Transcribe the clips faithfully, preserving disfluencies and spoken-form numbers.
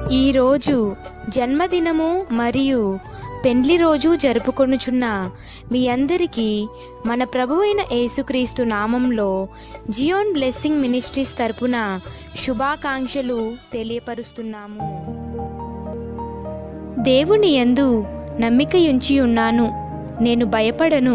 ఈరోజు జన్మదినము మరియు పెండ్లి రోజు జరుపుకొనుచున్న మీ అందరికీ మన ప్రభువైన యేసుక్రీస్తు నామంలో జియోన్ బ్లెస్సింగ్ మినిస్ట్రీస్ తరపున శుభాకాంక్షలు తెలియపరుస్తున్నాము. దేవుని యందు నమ్మికయుంచి ఉన్నాను, నేను భయపడను.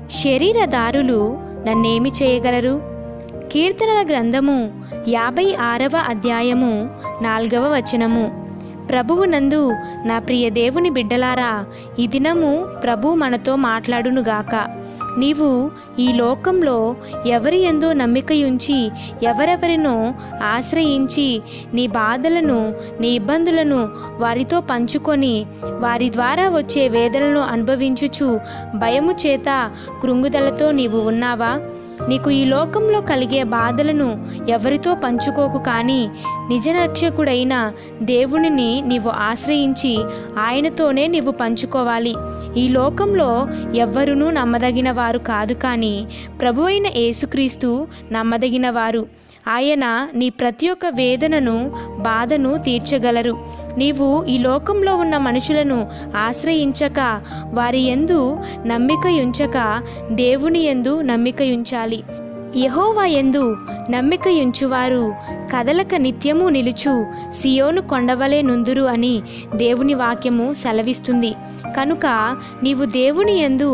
శరీరదారులు నన్నేమి చేయగలరు? కీర్తనల గ్రంథము యాభై ఆరవ అధ్యాయము నాలుగవ వచనము. ప్రభువునందు నా ప్రియ దేవుని బిడ్డలారా, ఈ దినము ప్రభు మనతో మాట్లాడునుగాక. నీవు ఈ లోకంలో ఎవరి యందు నమ్మికయుంచి ఎవరెవరినో ఆశ్రయించి నీ బాధలను నీ ఇబ్బందులను వారితో పంచుకొని వారి ద్వారా వచ్చే వేదనలను అనుభవించుచు భయము చేత కృంగుదలతో నీవు ఉన్నావా? నీకు ఈ లోకంలో కలిగే బాధలను ఎవరితో పంచుకోకు, కానీ నిజరక్షకుడైన దేవునిని నీవు ఆశ్రయించి ఆయనతోనే నీవు పంచుకోవాలి. ఈ లోకంలో ఎవ్వరునూ నమ్మదగిన వారు కాదు, కానీ ప్రభువైన యేసుక్రీస్తు నమ్మదగిన వారు. ఆయన నీ ప్రతి ఒక్క వేదనను బాధను తీర్చగలరు. నీవు ఈ లోకంలో ఉన్న మనుషులను ఆశ్రయించక వారి యందు నమ్మికయుంచక దేవుని యందు నమ్మికయుంచాలి. యెహోవా యందు నమ్మికయుంచువారు కదలక నిత్యము నిలుచు సియోను కొండవలే నుందురు అని దేవుని వాక్యము సెలవిస్తుంది. కనుక నీవు దేవుని యందు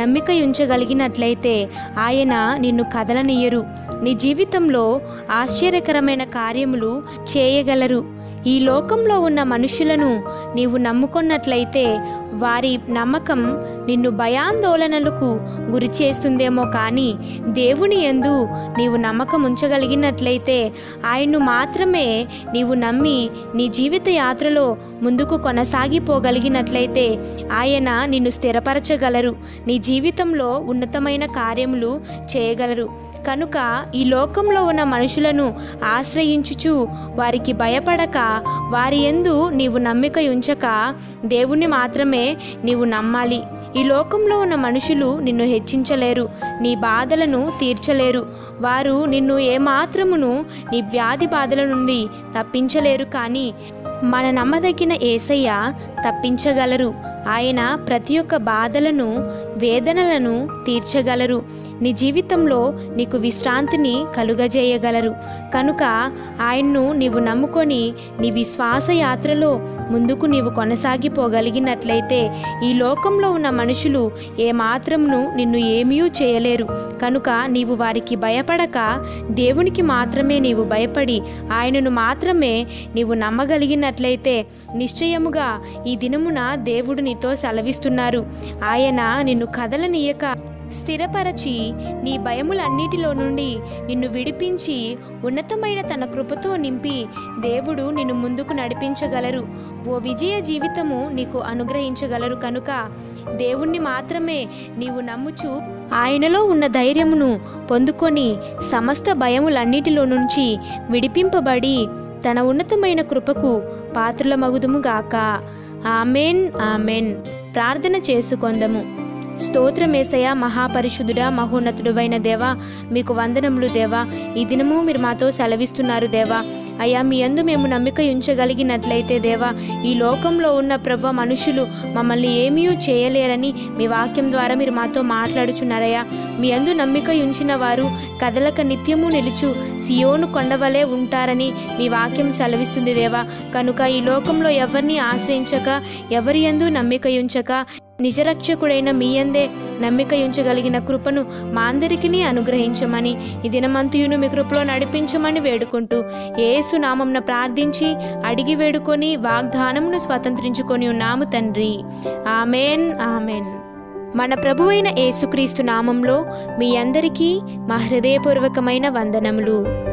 నమ్మికయుంచగలిగినట్లయితే ఆయన నిన్ను కదలనియ్యరు. నీ జీవితంలో ఆశ్చర్యకరమైన కార్యములు చేయగలరు. ఈ లోకంలో ఉన్న మనుషులను నీవు నమ్ముకున్నట్లయితే వారి నమ్మకం నిన్ను భయాందోళనలకు గురి చేస్తుందేమో, కానీ దేవుని యందు నీవు నమ్మకం ఉంచగలిగినట్లయితే ఆయన్ను మాత్రమే నీవు నమ్మి నీ జీవిత యాత్రలో ముందుకు కొనసాగిపోగలిగినట్లయితే ఆయన నిన్ను స్థిరపరచగలరు. నీ జీవితంలో ఉన్నతమైన కార్యములు చేయగలరు. కనుక ఈ లోకంలో ఉన్న మనుషులను ఆశ్రయించుచు వారికి భయపడక వారి యందు నీవు నమ్మిక ఉంచక దేవుణ్ణి మాత్రమే నీవు నమ్మాలి. ఈ లోకంలో ఉన్న మనుషులు నిన్ను హెచ్చించలేరు, నీ బాధలను తీర్చలేరు. వారు నిన్ను ఏమాత్రమును నీ వ్యాధి బాధల నుండి తప్పించలేరు, కానీ మన నమ్మదగిన యేసయ్య తప్పించగలరు. ఆయన ప్రతి ఒక్క బాధలను వేదనలను తీర్చగలరు. నీ జీవితంలో నీకు విశ్రాంతిని కలుగజేయగలరు. కనుక ఆయన్ను నీవు నమ్ముకొని నీ విశ్వాస యాత్రలో ముందుకు నీవు కొనసాగిపోగలిగినట్లయితే ఈ లోకంలో ఉన్న మనుషులు ఏమాత్రమును నిన్ను ఏమీ చేయలేరు. కనుక నీవు వారికి భయపడక దేవునికి మాత్రమే నీవు భయపడి ఆయనను మాత్రమే నీవు నమ్మగలిగినట్లయితే నిశ్చయముగా ఈ దినమున దేవుడు నీతో సెలవిస్తున్నారు. ఆయన నిన్ను కదలనీయక స్థిరపరచి నీ భయములన్నిటిలో నుండి నిన్ను విడిపించి ఉన్నతమైన తన కృపతో నింపి దేవుడు నిన్ను ముందుకు నడిపించగలరు. ఓ విజయ జీవితము నీకు అనుగ్రహించగలరు. కనుక దేవుణ్ణి మాత్రమే నీవు నమ్ముచు ఆయనలో ఉన్న ధైర్యమును పొందుకొని సమస్త భయములన్నిటిలో నుంచి విడిపింపబడి తన ఉన్నతమైన కృపకు పాత్రులమగుదుముగాక. Amen, amen. ప్రార్థన చేసుకొందము. స్తోత్రమేసయ, మహాపరిశుద్ధుడా, మహోన్నతుడైన దేవా, మీకు వందనములు దేవా. ఈ దినము మీరు మాతో సెలవిస్తున్నారు దేవా. అయ్యా, మీ యందు మేము నమ్మిక ఉంచగలిగినట్లయితే దేవా, ఈ లోకంలో ఉన్న ప్రభు మనుషులు మమ్మల్ని ఏమీ చేయలేరని మీ వాక్యం ద్వారా మీరు మాతో మాట్లాడుచున్నారయ్యా. మీ యందు నమ్మిక ఉంచిన వారు కదలక నిత్యము నిలుచు సియోను కొండవలే ఉంటారని మీ వాక్యం సెలవిస్తుంది దేవా. కనుక ఈ లోకంలో ఎవరిని ఆశ్రయించక ఎవరి యందు నమ్మిక ఉంచక నిజరక్షకుడైన మీ యందే నమ్మిక ఉంచగలిగిన కృపను మా అందరికీ అనుగ్రహించమని ఈ దినమంతయును మీ కృపలో నడిపించమని వేడుకుంటూ యేసు నామమున ప్రార్థించి అడిగి వేడుకొని వాగ్దానమును స్వతంత్రించుకొని ఉన్నాము తండ్రి. Amen, amen. మన ప్రభువైన యేసుక్రీస్తు నామంలో మీ అందరికీ మా హృదయపూర్వకమైన వందనములు.